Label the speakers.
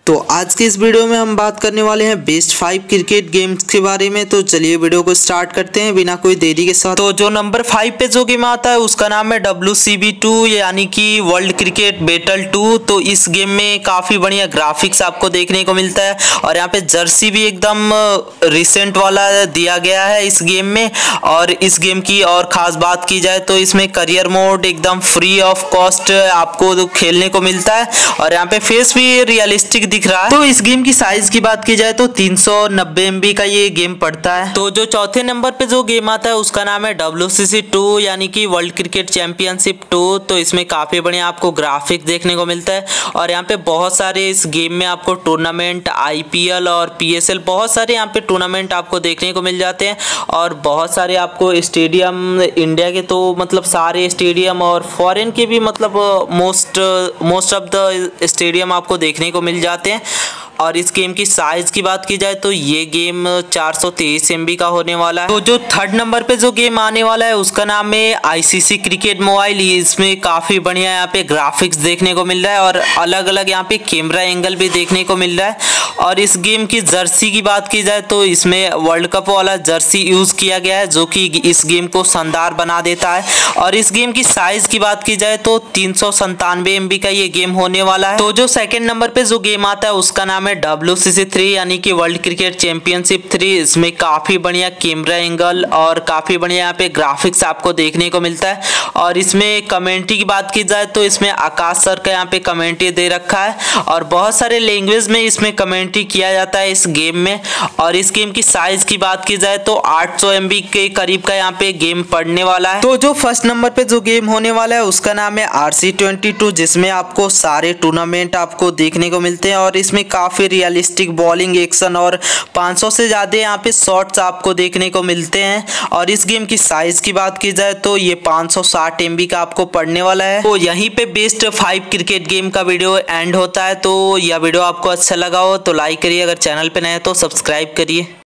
Speaker 1: तो आज के इस वीडियो में हम बात करने वाले हैं बेस्ट 5 क्रिकेट गेम्स के बारे में। तो चलिए वीडियो को स्टार्ट करते हैं बिना कोई देरी के साथ। तो जो नंबर 5 पे जो गेम आता है उसका नाम है WCB2 यानी कि वर्ल्ड क्रिकेट बैटल 2। तो इस गेम में काफ़ी बढ़िया ग्राफिक्स आपको देखने को मिलता है और यहाँ पे जर्सी भी एकदम रिसेंट वाला दिया गया है इस गेम में। और इस गेम की और ख़ास बात की जाए तो इसमें करियर मोड एकदम फ्री ऑफ कॉस्ट आपको खेलने को मिलता है और यहाँ पे फेस भी रियलिस्टिक दिख रहा है। तो इस गेम की साइज की बात की जाए तो 390 MB का ये गेम पड़ता है। तो जो चौथे नंबर पे जो गेम आता है उसका नाम है WCC2 यानी कि वर्ल्ड क्रिकेट चैंपियनशिप 2। तो इसमें काफी बढ़िया आपको ग्राफिक देखने को मिलता है और यहाँ पे बहुत सारे इस गेम में आपको टूर्नामेंट IPL और PSL बहुत सारे यहाँ पे टूर्नामेंट आपको देखने को मिल जाते हैं और बहुत सारे आपको स्टेडियम इंडिया के तो मतलब सारे स्टेडियम और फॉरेन के भी मतलब मोस्ट ऑफ द स्टेडियम आपको देखने को मिल जाते हैं। और इस गेम की साइज की बात की जाए तो ये गेम 423 MB का होने वाला है। तो जो थर्ड नंबर पे जो गेम आने वाला है उसका नाम है ICC क्रिकेट मोबाइल। इसमें काफी बढ़िया यहाँ पे ग्राफिक्स देखने को मिल रहा है और अलग अलग यहाँ पे कैमरा एंगल भी देखने को मिल रहा है। और इस गेम की जर्सी की बात की जाए तो इसमें वर्ल्ड कप वाला जर्सी यूज किया गया है जो कि इस गेम को शानदार बना देता है। और इस गेम की साइज की बात की जाए तो 397 MB का ये गेम होने वाला है। तो जो सेकंड नंबर पे जो गेम आता है उसका नाम है WCC3 यानी कि वर्ल्ड क्रिकेट चैंपियनशिप 3। इसमें काफी बढ़िया कैमरा एंगल और काफी बढ़िया यहाँ पे ग्राफिक्स आपको देखने को मिलता है। और इसमें कमेंट्री की बात की जाए तो इसमें आकाश सर का यहाँ पे कमेंट्री दे रखा है और बहुत सारे लैंग्वेज में इसमें कमेंट्री किया जाता है इस गेम में। और इस गेम की साइज की बात की जाए तो 800 MB के करीब का यहाँ पे गेम पड़ने वाला है। तो जो फर्स्ट नंबर पे जो गेम होने वाला है उसका नाम है RC22 जिसमें आपको सारे टूर्नामेंट आपको देखने को मिलते हैं और इसमें काफी रियलिस्टिक बॉलिंग एक्शन और 500 से ज्यादा यहाँ पे शॉट्स आपको देखने को मिलते हैं। और इस गेम की साइज की बात की जाए तो ये 560 MB का आपको पड़ने वाला है। तो यहीं पे बेस्ट 5 क्रिकेट गेम का वीडियो एंड होता है। तो यह वीडियो आपको अच्छा लगा हो तो लाइक करिए, अगर चैनल पे नए हैं तो सब्सक्राइब करिए।